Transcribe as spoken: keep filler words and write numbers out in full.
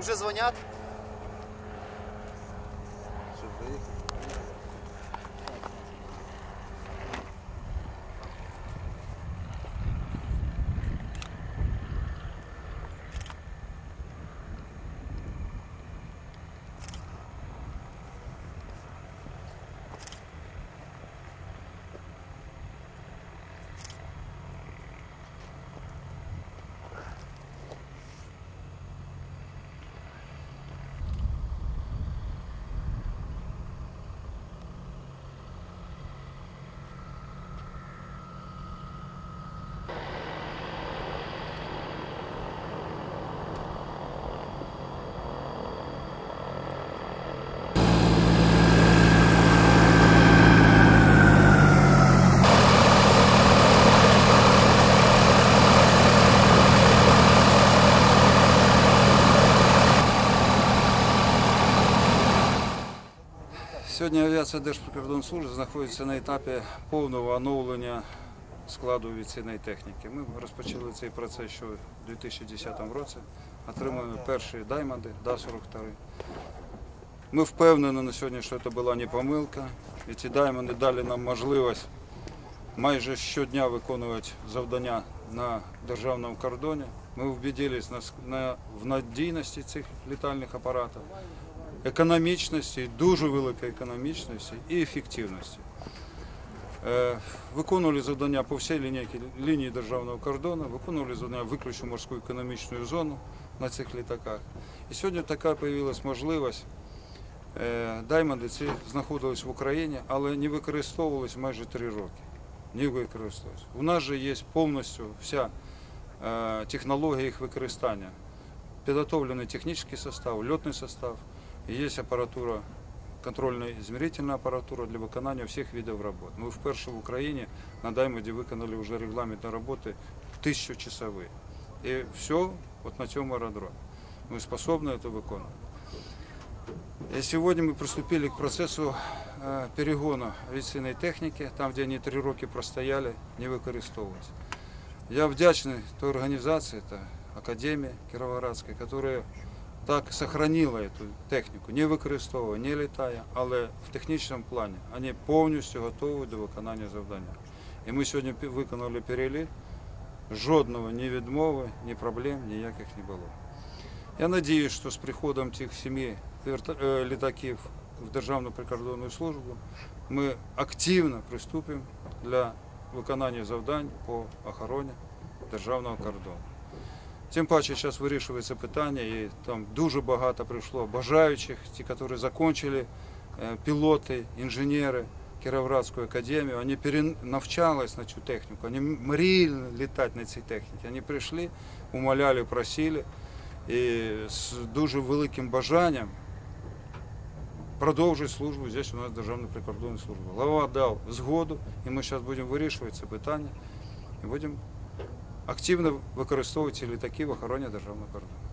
Уже дзвонять? Сьогодні авіація Держприкордонслужби знаходиться на етапі повного оновлення складу авіаційної техніки. Ми розпочали цей процес ще у дві тисячі десятому році, отримали перші даймонди, Да сорок два. Ми впевнені на сьогодні, що це була не помилка, і ці даймонди дали нам можливість майже щодня виконувати завдання на державному кордоні. Ми вбедились в надійності цих літальних апаратів, економічності, дуже великої економічності і ефективності. Виконували завдання по всій лінійці, лінії державного кордону, виконували завдання виключно морську економічну зону на цих літаках. І сьогодні така з'явилася можливість. Даймонди ці знаходились в Україні, але не використовувалися майже три роки. Не використовувалися. У нас же є повністю вся технологія їх використання. Підготовлений технічний состав, льотний состав, і є апаратура, контрольно-измерительная апаратура для виконання всіх видів робот. Ми вперше в Україні на Даймонді виконали вже регламентні роботи тисячочасові. І все от на цьому аеродромі. Ми способні це виконувати. И сегодня мы приступили к процессу перегону авиационной техники, там, где они три роки простояли, не використовувалися. Я вдячний той организации, это Академия Кіровоградська, которая так сохранила эту технику, не використовує, не літає, але в технічному плані вони повністю готові до виконання завдання. І ми сьогодні виконали переліт, жодного ні відмови, ні проблем ніяких не було. Я сподіваюся, що з приходом цих семи літаків в Державну прикордонну службу ми активно приступимо для виконання завдань по охороні державного кордону. Тим паче зараз вирішується питання, і там дуже багато прийшло бажаючих, ті, які закінчили, пілоти, інженери Кіровоградської академії, вони перенавчались на цю техніку, вони мріяли літати на цій техніці, вони прийшли, умоляли, просили, і з дуже великим бажанням продовжить службу здесь у нас Державна прикордонна служба. Глава дав згоду, і ми зараз будемо вирішувати це питання, і будемо активно використовувати ці літаки в охороні державного кордону.